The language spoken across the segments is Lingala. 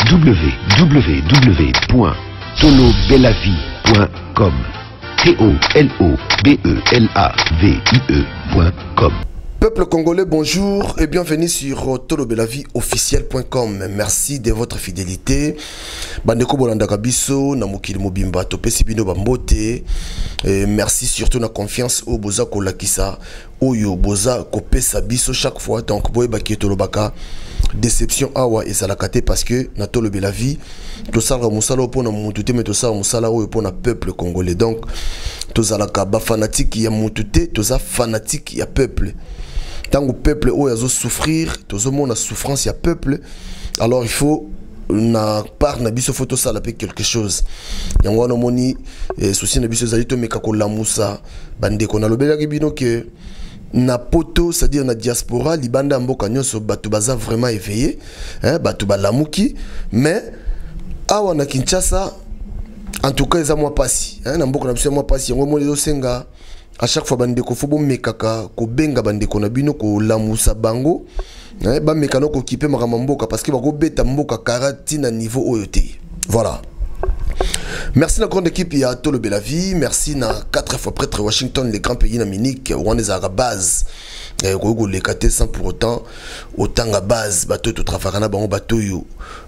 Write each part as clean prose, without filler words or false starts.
www.tolobelavie.com TOLOBELAVIE.com. Peuple congolais, bonjour et bienvenue sur tolobelavieofficiel.com. Merci de votre fidélité. Bandeko Bolanda Kabiso, Namukili Mobimba, Topesi Bino Bambote. Merci surtout na confiance au Boza Kolakisa, Oyo Boza Kopesa Biso chaque fois. Donc, Boye Baki Tolobaka. Déception awa et salakate parce que na Tolobelavie, to sala musala pour na mutute mais to sala musala o pour na peuple congolais. Donc, to zalaka ba fanatique ya mutute, to za fanatique ya peuple. Tant que le peuple a souffrir, tout le monde a souffrance, il y a peuple. Alors il faut na part na biso photo ça l'appelle quelque chose. Yango no moni souci na biso zalito mekako la musa bande ko na lobela kibino que na poto, c'est-à-dire na diaspora libanda mboka nyonso batu baza vraiment éveillé, hein, batu balamuki, mais awa na Kinshasa en tout cas ils a moi passi, hein, na mboka na biso moi passi yango mo lezo senga. À chaque fois bande ko fobo mekaka ko benga bande ko na bino ko lamusa bango ba mekano ko kipe makama mboka parce que ba ko beta mboka karati na niveau oyote. Voilà. Merci la grande équipe ya Tolobelavie, merci na 4 fois prêtre Washington, les grands pays na Munich, on est à la base. Ko les katé sans pour autant à base bateau to travailler bango bateau yo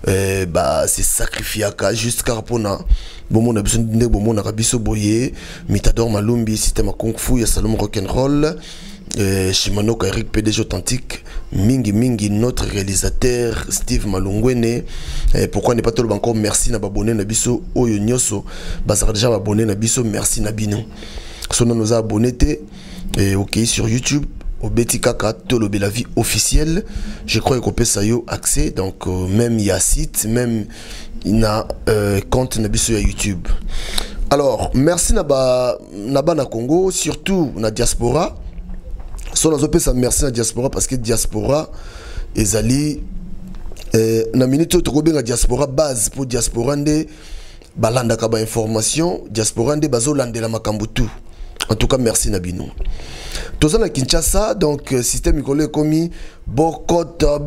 ba c'est sacrifié jusqu'à pona bon mon a besoin de bon mon a biso boyer mitador malumbi système kung fu ya salon rock and roll Shimano Eric PDG authentique mingi notre réalisateur Steve Malungwene. Pourquoi ne pas tout le encore merci na abonné na biso oyo nyoso bazar déjà abonné na biso merci na bino son nous a abonné et OK sur YouTube au Betty Kaka Tolobelavie officiel. Je crois qu'on peut ça yo accès donc même il y a site même il a compte na biso ya YouTube. Alors merci na Congo surtout na diaspora. So nazo pesa merci na diaspora parce que diaspora ezali na minute to kobenga diaspora base pour diaspora nde balanda ka ba information diaspora nde bazo landela makambo tout. En tout cas merci Nabino. Tozana Kinshasa donc système école commis Bokota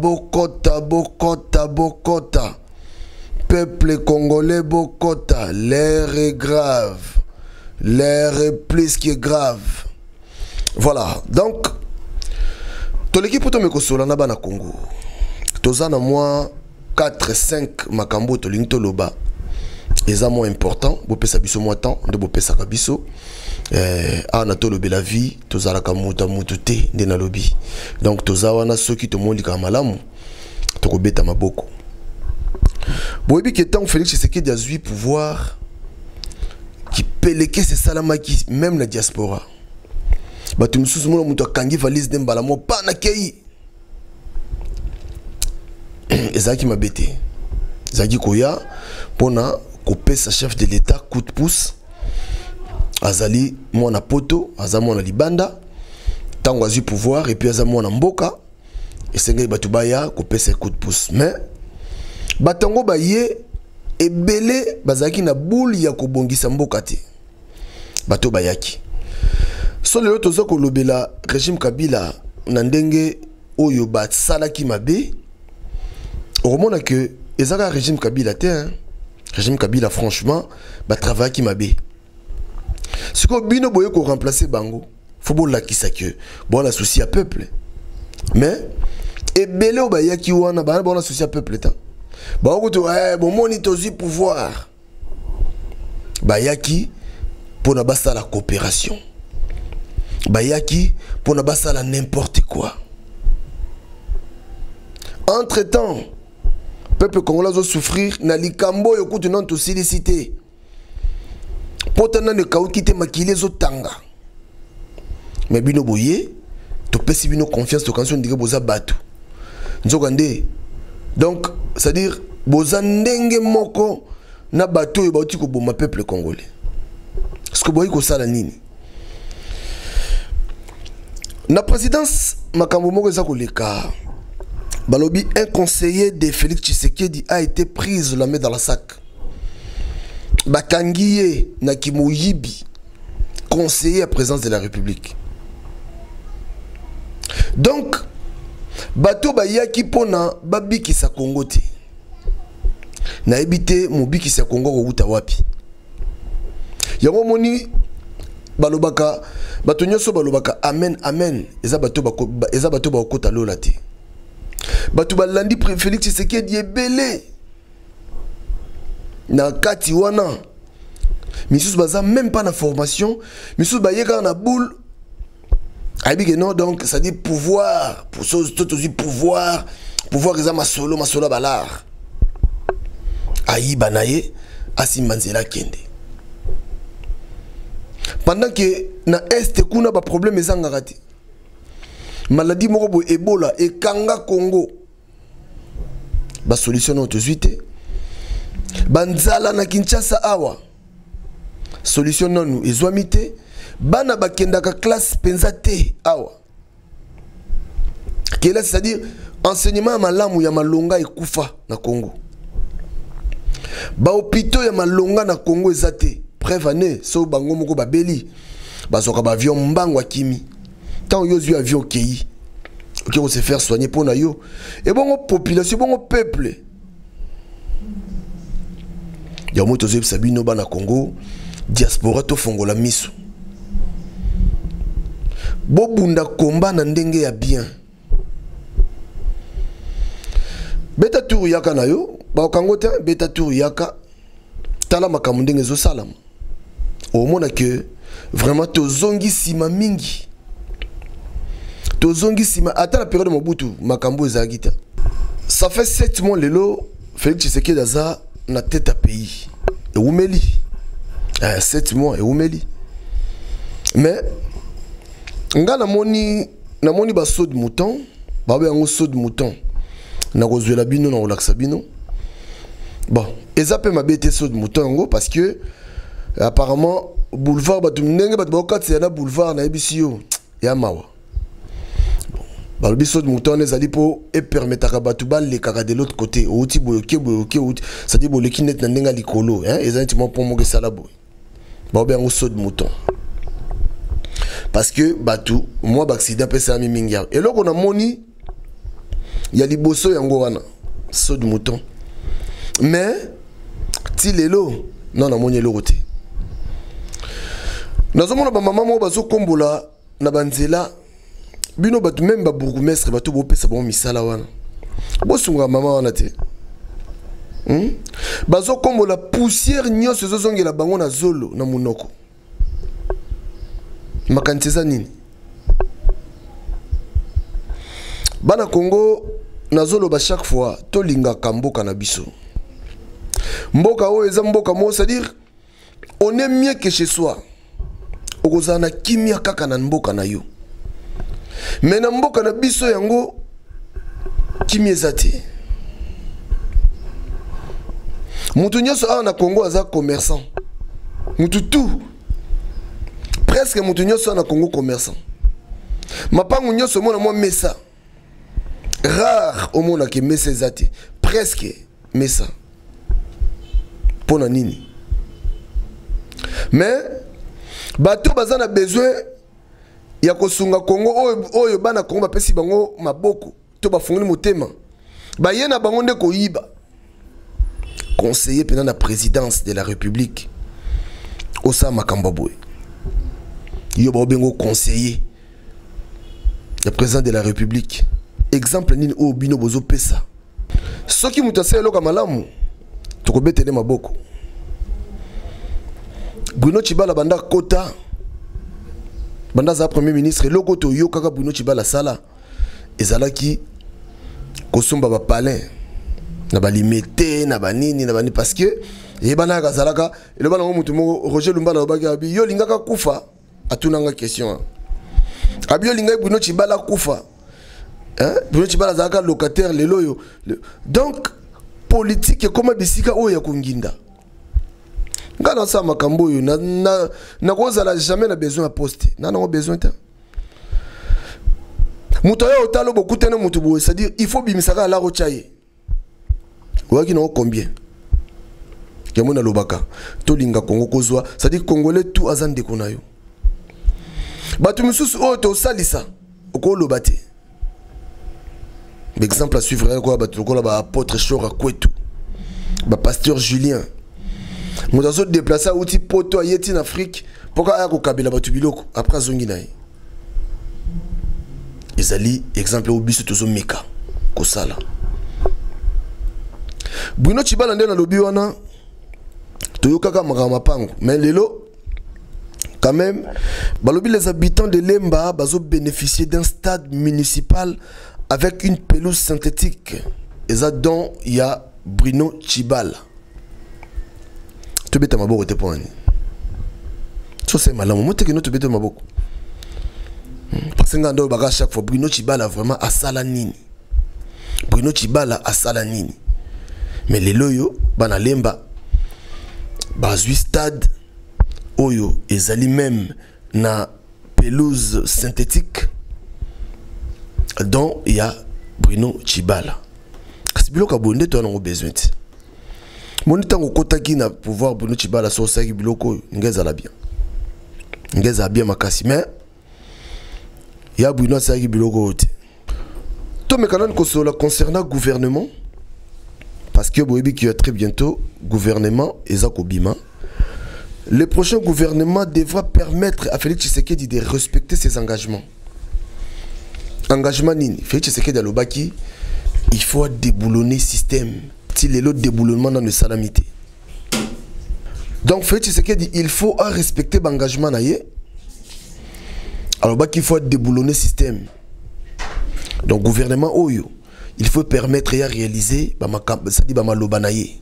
peuple congolais Bokota, l'air est grave, l'air est plus que grave. Voilà, donc, toute l'équipe pour me consoler na bana Congo. Tozana moi 4-5 makambo to linto loba. Les amours importants, bopé sabiso moi temps, de bopé sakabiso. Na Tolobelavie, tozala kamuta mutute de na lobby. Donc tozawa na ceux qui te mondi ka malamu. To kobeta maboko. Boyebi que tant Félix Tshisekedi a eu pouvoir qui peleke c'est salamaki même la diaspora. Batu misusu mona mutu akangi valise dembala mo pa na kei ezaki mabete ezaki koya pona kopesa chef de l'état coup de pouce azali mwana poto azali mwana libanda tango azu pouvoir et puis azali mwana mboka esengai batu baya kopesa coup de pouce mais batango baye ebele bazaki na boule ya kobongisa mboka te bato bayaki. So le tozo ko lobela régime Kabila na ndenge oyo ba salaki mabe omona que ezaka régime Kabila te hein? Régime Kabila franchement ba travail ki mabe siko bino boye ko remplacer bango faut bon lakisa que bon la souci à peuple mais ebele obayaki wana ba bon la souci à peuple ta ba ko to bon monitozi pouvoir bayaki pour na basa la coopération bayaki pour ne pas ça n'importe quoi. Entre temps, peuple congolais a souffrir na likambo yokutu non to silicité. Potana ne kaukite makile zo tanga. Mais bino boye, to pesi bino confiance to kanso ndike boza batu. Nzokande. Donc, c'est-à-dire boza ndenge moko na batu yo bauti ko boma peuple congolais. Ce que boye ko sala nini? La présidence makambo moko eza koleka balobi un conseiller de Félix Tshisekedi a été prise la main dans la sac bakangiye na Kimoyibi conseiller à présence de la République donc bato bayaki pona babiki sa Congo te na ebité mobiki sa Congo ko uta wapi yango moni balobaka bato nyonso balobaka amen amen eza bato ba kota lola te bato balandi Félix Tshisekedi ebele na kati wana misusu baza même pas na formation misusu bayeka na boule abike non donc ça dit pouvoir pour tout aussi pouvoir eza masolo balar ayiba naye asimbanzela kende pendant que na est kuna ba problème ezanga te maladie moko bo Ebola et kanga Congo ba solution no tozuite banzala na Kinshasa awa solution non ezwamite bana bakendaka classe penza te awa kela c'est-à-dire enseignement malamu ya malonga ekufa na Congo ba hôpitaux ya malonga na Congo ezate preuve année so bango moko babeli bazoka ba avion mbango akimi tant yo zui avion kei OK on se faire soigner pour na yo et bongo population bongo peuple ya moto zeb sabino bana Congo diaspora to fongola miso bobunda komba na ndenge ya bien beta tour yaka na yo ba kango te beta tour yaka tala makambo ndenge zo salama au mona que vraiment tozongi sima mingi tozongi sima ata la période Mobutu makambo ezagita ça fait 7 mois lelo Félix Tshisekedi aza na tête à pays et umeli 7 mois et umeli mais nga na moni ba saut de mouton ba yango saut de mouton na kozwela bino na olaksa bino bon ezape mabete saut de mouton yango parce que apparemment boulevard batu ndenge batu bakati na boulevard na ebisio ya mawa bon ba saut de mouton ezali po et permettra batu baleka de l'autre côté outi boyoke ça dit boleki net na ndenga likolo hein ezali mo pour mo ke sala boy ba yango saut de mouton parce que batu moi accident pesa mi mingia et loko na moni ya liboso yango wana saut de mouton mais ti lelo non na moni eloko te nazomona ba mama mo bazo kombola na banzela bino batu même ba bourgmestre batu bo pesa bon misala wana bo sunga mama wana te bazo kombola poussière nyonso zozongela bango na zolo na munoko makantiza nini bana Congo nazolo ba chaque fois to linga kamboka na biso mboka o eza mboka mo c'est-à-dire on est mieux que chez soi okozana kimia kaka na mboka na yo mais na mboka na biso yango kimia ezate mutu nyonso a na Congo aza commerçant mutu tout presque mutu nyonso na Congo commerçant mapangu nyonso mona mo mesa rare au monde qui met ses athées presque mais ça pour nini mais bato bazana besoin ya kosunga Congo oyo bana Congo bapesi bango maboko to bafungoli motema ba yena bango nde koyiba conseiller pendant la présidence de la République osa makambaboy yo ba bengo conseiller le président de la République exemple nini o bino bozo pesa soki mutase loka malamu tokobetele maboko Bruno Tshibala banda kota banda za premier ministre loko to yo kaka Bruno Tshibala sala ezalaki kosomba ba palais na balimete na banini na bani parce que yebana kazalaka le bana ngo mutu mo Roger Lumba na baki abi yo lingaka kufa atunanga question abi yo linga Bruno Tshibala kufa hein Bruno Tshibala zaka locataire lelo yo donc politique comme bisika oya kunginda ngana sa makambo yo na kozala jamais na besoin à poste na besoin ta muto yo otalo bokutena mutu bo c'est-à-dire il faut bimisaka la rochaye waki na combien yamona lobaka to linga Congo kozwa c'est-à-dire congolais tout azande konayo batu misusu o to salisa okolobate exemple à suivre quoi batu ko la ba apôtre Chora Kwetu pasteur Julien moto azo déplacer outil poto ayeti en Afrique pourquoi aya ko kabela batu biloko après zongi naye ezali exemple au biso tozo meka ko sala Bruno Tshibala nde na lobi wana toyokaka makama pango mais lelo quand même balobi les habitants de Lemba bazo bénéficier d'un stade municipal avec une pelouse synthétique et ça dont il y a Bruno Tshibala tobeta maboko te poni so c'est malamu mote que no tobeta maboko parce que ngando baka chaque fois Bruno Tshibala vraiment asala nini Bruno Tshibala asala nini mais les loyo bana Lemba bazui stade oyo ezali même na pelouse synthétique dont il y a Bruno Tshibala kasi biloko bonde to na besoin ti moni tango kotaki na pouvoir Bruno Tshibala so saki biloko ngeza la bien makasi mais ya Bruno saki biloko te to mekana ko sola concernant gouvernement parce que boyebi qui très bientôt gouvernement ezako bima. Le prochain gouvernement devra permettre à Félix Tshisekedi de respecter ses engagements. Engagement nini Félix Tshisekedi à l'obaki, il faut déboulonner le système. Si les autres déboulonnement dans le salamité. Donc Félix Tshisekedi, il faut respecter l'engagement naie. Alors il faut déboulonner le système. Donc gouvernement oyo, il faut permettre à réaliser ça dit maloba naie.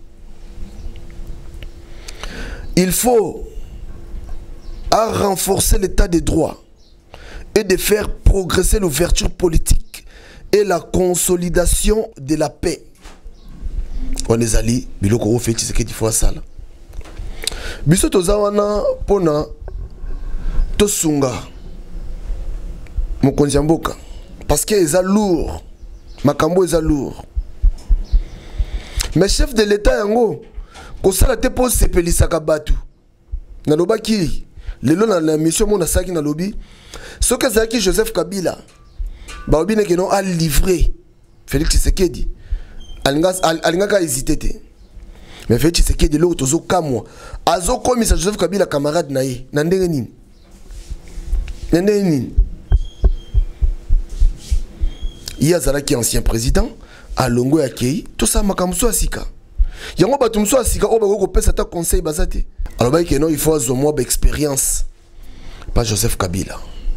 Il faut renforcer l'état de droit et de faire progresser l'ouverture politique et la consolidation de la paix. On est allé, biloko fait ce qu'il faut ça. Biso tozawana pona tosunga mokonzi mboka parce que eza lourd, makambo eza lourd. Mais chef de l'état yango ko sala te po sepelisaka batu na lobaki lelo na mission mona saki na lobi ce que zaki Joseph Kabila ba obine que non a livré Félix Tshisekedi alinga ka hésité te mais Félix Tshisekedi lo tozo kamwa azo komisa Joseph Kabila camarade na ye na ndenge nini il a zala qui ancien président alongo ya kei tout ça makamso asika yango batumso asika o bako pesa ta conseil bazate alors ba non il faut azomo expérience pas Joseph Kabila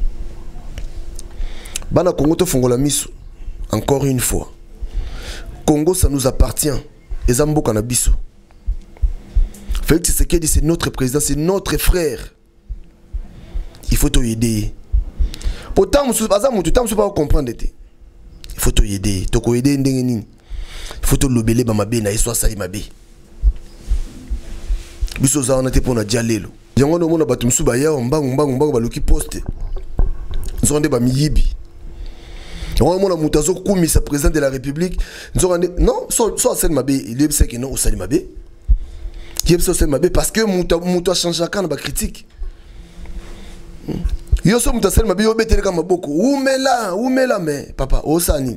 bana Congo to fongola miso encore une fois Congo ça nous appartient ezamboka na biso Félix Tshisekedi c'est notre président c'est notre frère il faut te aider pourtant musu bazamu tu tamsu pas comprendre te il faut te aider to ko aider ndenge nini il faut te lobele ba mabe na iswa sali mabe biso za on était pour na dialelo yango no mona batumsu ba ya mbangu ba loki poste nzonde ba miyibi yango mona mutazo kumisa président de la République nzonde non so sali mabe il est que non sali mabe qui est sali mabe parce que muta changer quand ba critique yo so muta sali mabe yo betele kama boko umela mais papa osani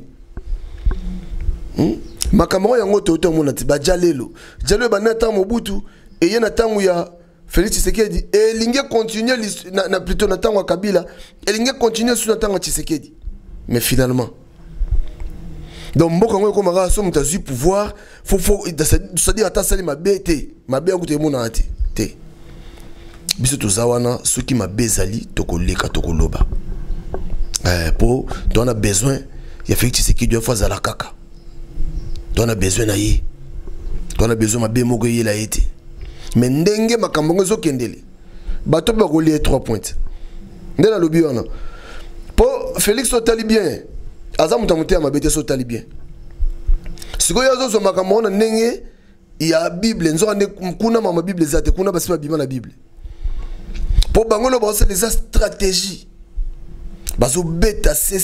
makamero yango toto mona ti ba jalelo ba nata mobutu et yena tangu ya Félix Tshisekedi et linge continuer na plutôt na tangu Kabila et linge continuer sur na tangu Tshisekedi mais finalement donc mboka ngo ko mara so mutazu pouvoir faut ça dire ata sali mabete mabe akuté mona ati te biso to zawana ceux qui m'a bezali tokoleka tokoloba pour on a besoin il y a Félix Tshisekedi doit faire la kaka on a besoin naïe on a besoin ma bémogo yela été mais ndenge makambo zo kendele bato ba relier 3 points ndela lobi wana pour Félix Sotali bien azamu tamuté ma bete Sotali bien siko yazo zo makambo na ndenge ya Bible nzo ande kuna mama Bible zate kuna basi ba bima na Bible pour bangolo ba c'est des stratégies bazo beta c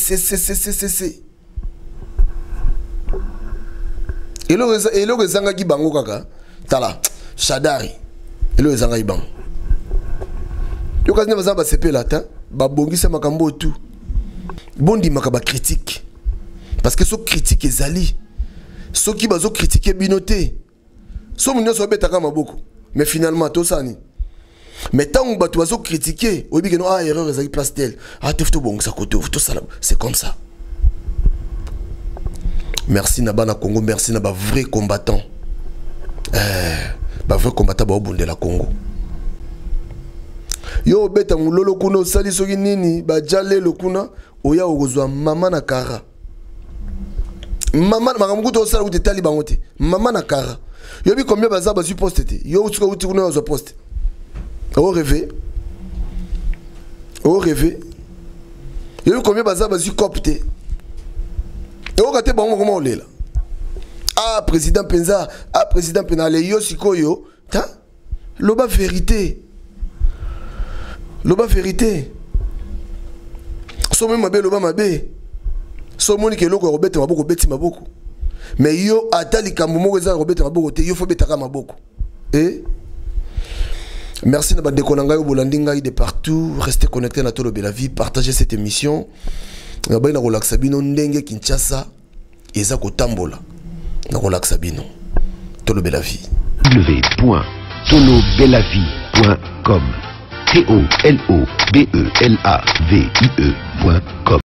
Elo rezanga ki bango kaka tala Shadari elo rezanga ki bango yo kazi ne bazaba sepela ta ba bongisa makambo tout bondi makaba critique parce que so critique ezali so ki bazo critiquer binoté so munyo so betaka maboko mais finalement to sani mais tant on bato bazo critiquer obi que non ah erreur ezaki place tel ah tout bon ça côté tout ça c'est comme ça. Merci na bana Congo, merci na ba vrai combattant ba vrai combattant ba obunde la Congo. Yo beta mulolo kuna osali soki nini ba jale lokuna oya okozwa mama na kara. Mama makambo to osala kuti tali bango te. Mama na kara. Yo bi combien baza ba poste te. Yo utuka uti kuna zo poste. Au rêver. Au rêver. Yo bi combien baza ba copte. Yo kate bango comment olela. Ah président Penza, ah président Penale yo sikoyo, ta loba vérité. Loba vérité. So même mabe loba mabe. So moni ke loko robete maboko beti maboko. Mais yo atali kambumo eza robete maboko te yo fo betaka maboko. Eh? Merci na bande konanga yo bolandinga de partout, restez connectés na Tolo Bela Vie, partagez cette émission. Na ba na relaxa bino ndenge Kinshasa eza ko tambola. Na relaxa bino. Tolo Bela Vie. www.tolobelavie.com TOLOBELAVIE.com